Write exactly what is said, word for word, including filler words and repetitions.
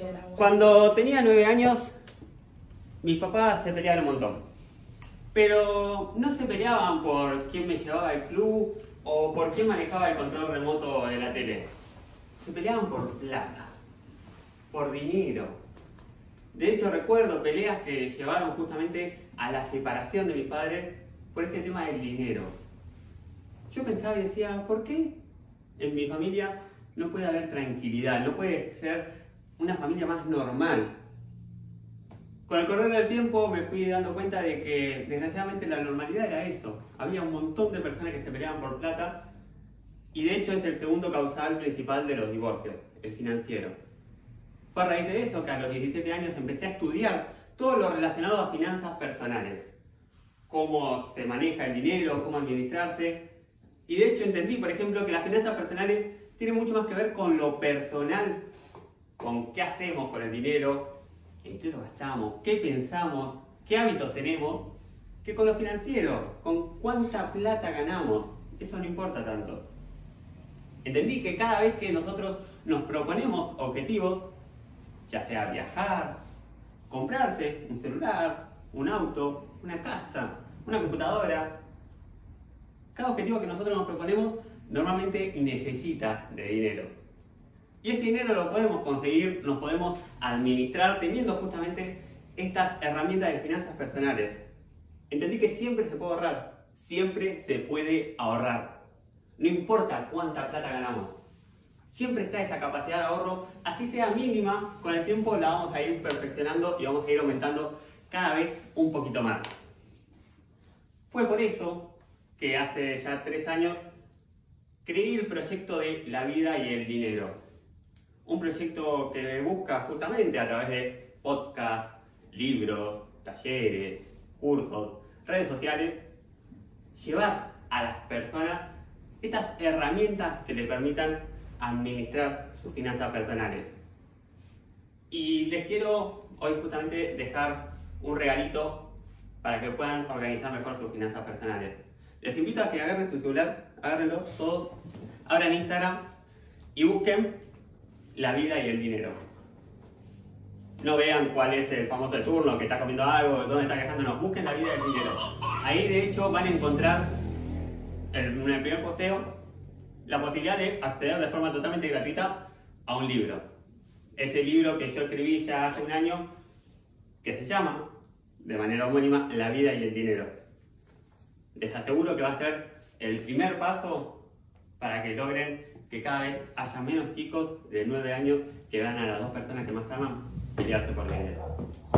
Cuando tenía nueve años, mis papás se peleaban un montón. Pero no se peleaban por quién me llevaba al club o por quién manejaba el control remoto de la tele. Se peleaban por plata, por dinero. De hecho, recuerdo peleas que llevaron justamente a la separación de mis padres por este tema del dinero. Yo pensaba y decía, ¿por qué en mi familia no puede haber tranquilidad? No puede ser una familia más normal. Con el correr del tiempo me fui dando cuenta de que desgraciadamente la normalidad era eso. Había un montón de personas que se peleaban por plata y de hecho es el segundo causal principal de los divorcios, el financiero. Fue a raíz de eso que a los diecisiete años empecé a estudiar todo lo relacionado a finanzas personales. Cómo se maneja el dinero, cómo administrarse. Y de hecho entendí, por ejemplo, que las finanzas personales tienen mucho más que ver con lo personal, con qué hacemos con el dinero, en qué lo gastamos, qué pensamos, qué hábitos tenemos, que con lo financiero, con cuánta plata ganamos. Eso no importa tanto. Entendí que cada vez que nosotros nos proponemos objetivos, ya sea viajar, comprarse un celular, un auto, una casa, una computadora, cada objetivo que nosotros nos proponemos normalmente necesita de dinero. Y ese dinero lo podemos conseguir, nos podemos administrar teniendo justamente estas herramientas de finanzas personales. Entendí que siempre se puede ahorrar, siempre se puede ahorrar. No importa cuánta plata ganamos. Siempre está esa capacidad de ahorro, así sea mínima, con el tiempo la vamos a ir perfeccionando y vamos a ir aumentando cada vez un poquito más. Fue por eso que hace ya tres años creé el proyecto de La Vida y el Dinero. Un proyecto que busca justamente a través de podcasts, libros, talleres, cursos, redes sociales, llevar a las personas estas herramientas que les permitan administrar sus finanzas personales. Y les quiero hoy justamente dejar un regalito para que puedan organizar mejor sus finanzas personales. Les invito a que agarren su celular, agárrenlo todos, abran Instagram y busquen La Vida y el Dinero. No vean cuál es el famoso de turno, que está comiendo algo, dónde está quejando, no, busquen La Vida y el Dinero. Ahí de hecho van a encontrar en el primer posteo la posibilidad de acceder de forma totalmente gratuita a un libro. Ese libro que yo escribí ya hace un año, que se llama, de manera homónima, La Vida y el Dinero. Les aseguro que va a ser el primer paso para que logren que cada vez haya menos chicos de nueve años que vean a las dos personas que más aman pelearse por dinero.